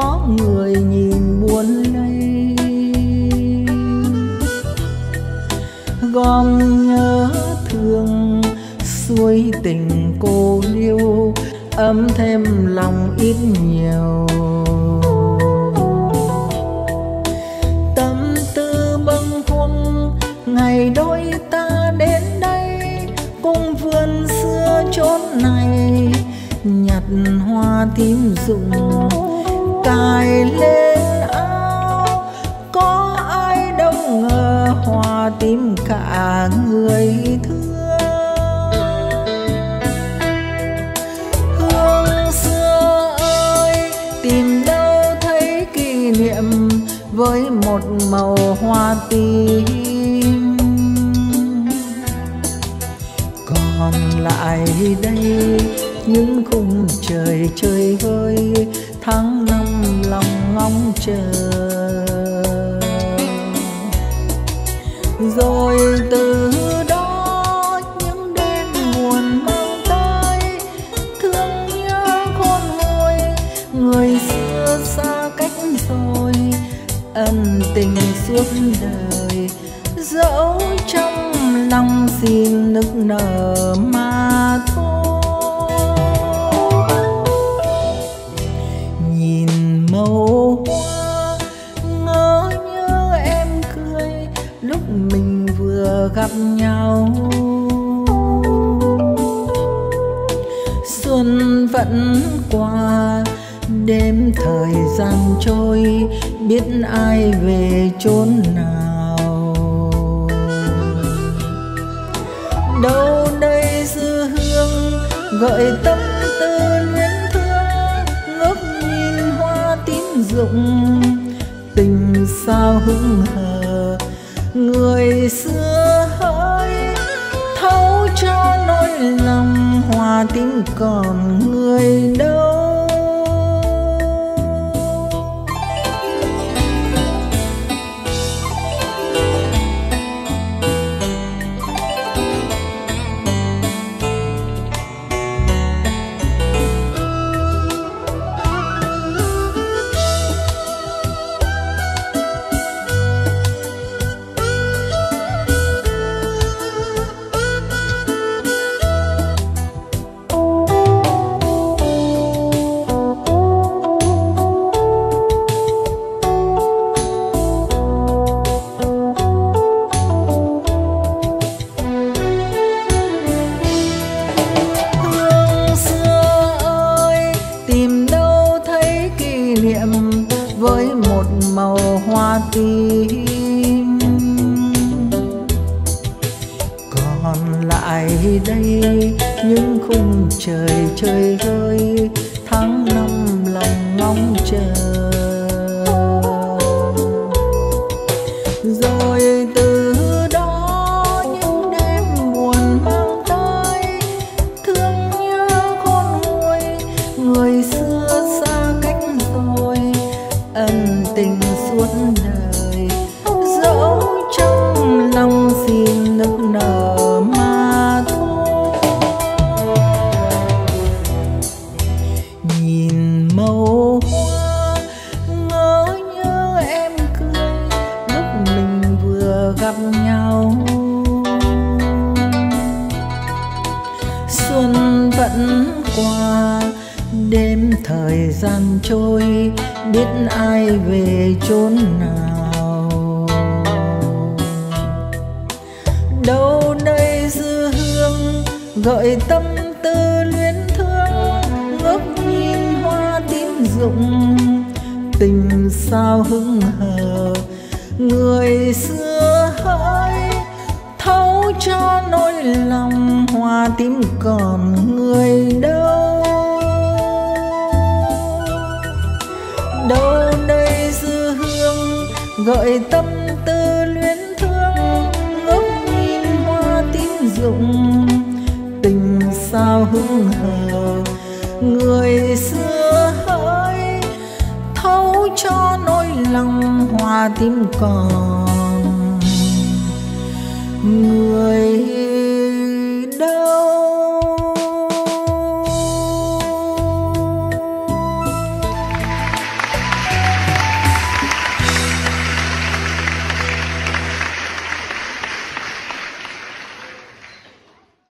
có người nhìn buồn lây. Gom nhớ thương xuôi tình cô liêu, ấm thêm lòng ít nhiều. Tâm tư bâng khuâng ngày đôi ta đến đây, cùng vườn xưa chốn này nhặt hoa tím rụng cài lên áo. Có ai đâu ngờ hoa tím cả người thương. Hương xưa ơi tìm đâu thấy kỷ niệm với một màu hoa tím. Còn lại đây những khung trời chơi vơi, tháng năm lòng ngóng chờ. Rồi từ đó những đêm buồn mang tới, thương nhớ khôn nguôi người xưa xa cách rồi. Ân tình suốt đời dẫu trong lòng xin nức nở mà thôi. Nhìn màu hoa ngỡ như em cười lúc mình vừa gặp nhau. Xuân vẫn qua đêm thời gian trôi, biết ai về chốn nào. Đâu đây dư hương gợi tâm tư luyến thương, ngước nhìn hoa tím rụng tình sao hững hờ. Người xưa hỡi thấu cho nỗi lòng, hoa tím còn người đâu. Với một màu hoa tím, còn lại đây những khung trời chơi vơi, tháng năm lòng ngóng chờ. Rồi từ đó những đêm buồn mang tới, thương nhớ khôn nguôi người xưa xa cách rồi. Ân tình suốt đời dẫu trong lòng xin nức nở mà thôi. Nhìn màu hoa ngỡ như em cười lúc mình vừa gặp nhau. Xuân vẫn qua đêm thời gian trôi, biết ai về chốn nào. Đâu đây dư hương gợi tâm tư luyến thương, ngước nhìn hoa tím rụng tình sao hững hờ. Người xưa hỡi thấu cho nỗi lòng, hoa tím còn người đâu. Đâu đây dư hương gợi tâm tư luyến thương, ngước nhìn hoa tím rụng tình sao hững hờ. Người xưa hỡi thấu cho nỗi lòng, hoa tím còn người